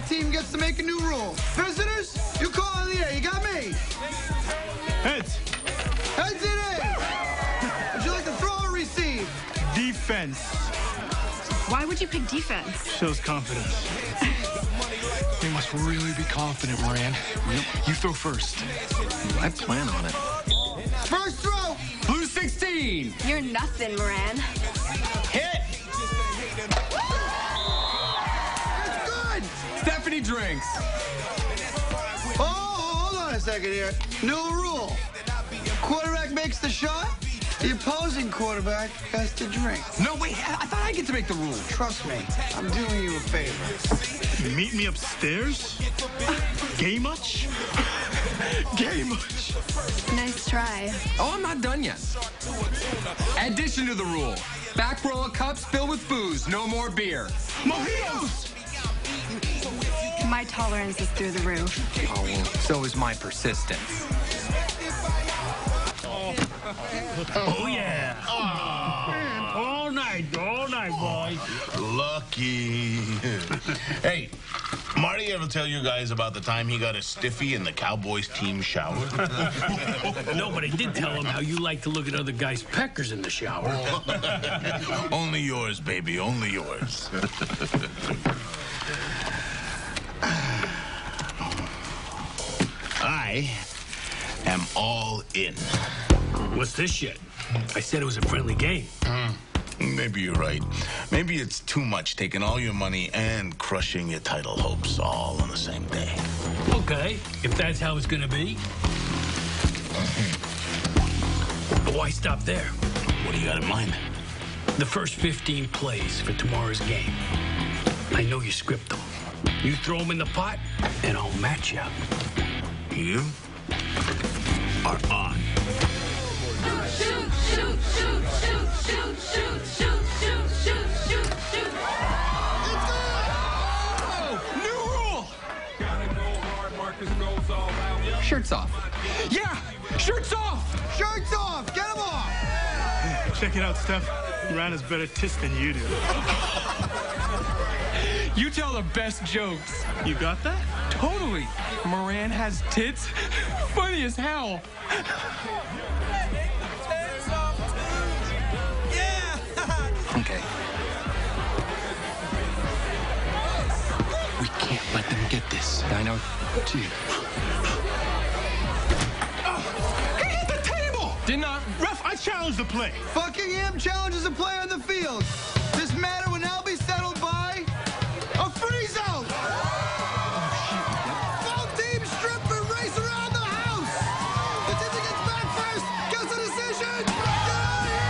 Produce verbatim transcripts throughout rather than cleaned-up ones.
team gets to make a new rule. Visitors, you call in the air. You got me. Heads. Heads it is. Would you like to throw or receive? Defense. Why would you pick defense? Shows confidence. You must really be confident, Moran. Yep. You throw first. I plan on it. First throw. Blue sixteen. You're nothing, Moran. Hit. It's good. Stephanie drinks. Oh, hold on a second here. New rule. Quarterback makes the shot. The opposing quarterback has to drink. No, wait. I, I thought I get to make the rules. Trust me, I'm doing you a favor. Meet me upstairs? Gay much? Gay much? Nice try. Oh, I'm not done yet. Addition to the rule. Back row of cups filled with booze. No more beer. Mojitos! My tolerance is through the roof. Oh, well, so is my persistence. Oh, yeah. Oh. All night, all night, boys. Lucky. Hey, Marty ever tell you guys about the time he got a stiffy in the Cowboys team shower? No, but I did tell him how you like to look at other guys' peckers in the shower. Only yours, baby, only yours. I am all in. What's this shit? I said it was a friendly game. Mm, maybe you're right. Maybe it's too much taking all your money and crushing your title hopes all on the same day. Okay, if that's how it's gonna be. But why stop there? What do you got in mind? The first fifteen plays for tomorrow's game. I know you script them. You throw them in the pot, and I'll match you. You are on. Shoot, shoot, shoot, shoot, shoot, shoot, shoot, shoot, shoot, shoot, shoot. Oh, new rule. Shirts off. Yeah, shirts off. Shirts off. Get them off. Check it out, Steph. Moran has better tits than you do. You tell the best jokes. You got that? Totally. Moran has tits. Funny as hell. Okay. We can't let them get this. I know. Gee. He hit the table! Did not. Ref, I challenge the play. Buckingham challenges a player on the field. This matter will now be settled by a freeze out. Both teams strip and race around the house. The team that gets back first gets a decision. Get out of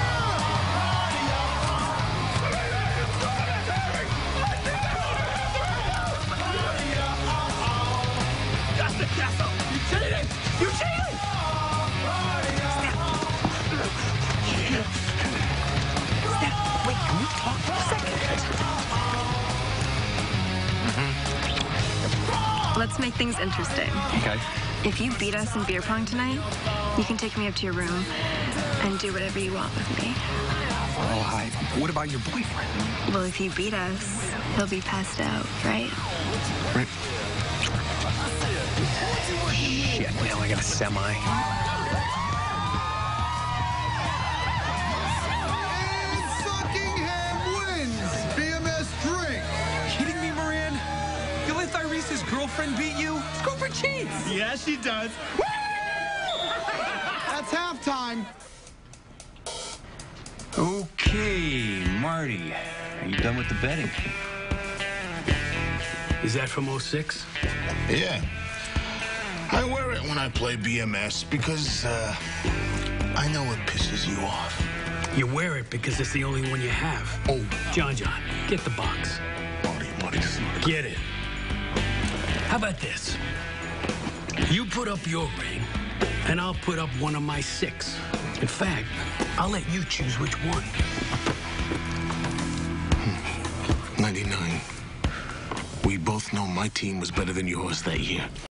You cheated! You cheated! Steph, wait, can we talk for a second? Let's make things interesting. Okay. If you beat us in beer pong tonight, you can take me up to your room and do whatever you want with me. Oh, hi. What about your boyfriend? Well, if you beat us, he'll be passed out, right? Right. Shit, now I got a semi. And Buckingham wins. B M S drink. Kidding me, Moran? You let Irese's girlfriend beat you? Scoop her cheeks. Yeah, she does. That's halftime. Okay, Marty. Are you done with the betting? Is that from oh six? Yeah. I wear it when I play B M S because uh, I know it pisses you off. You wear it because it's the only one you have. Oh, John John, get the box. Marty, Marty, this is not Get it. How about this? You put up your ring, and I'll put up one of my six. In fact, I'll let you choose which one. ninety-nine. We both know my team was better than yours that year.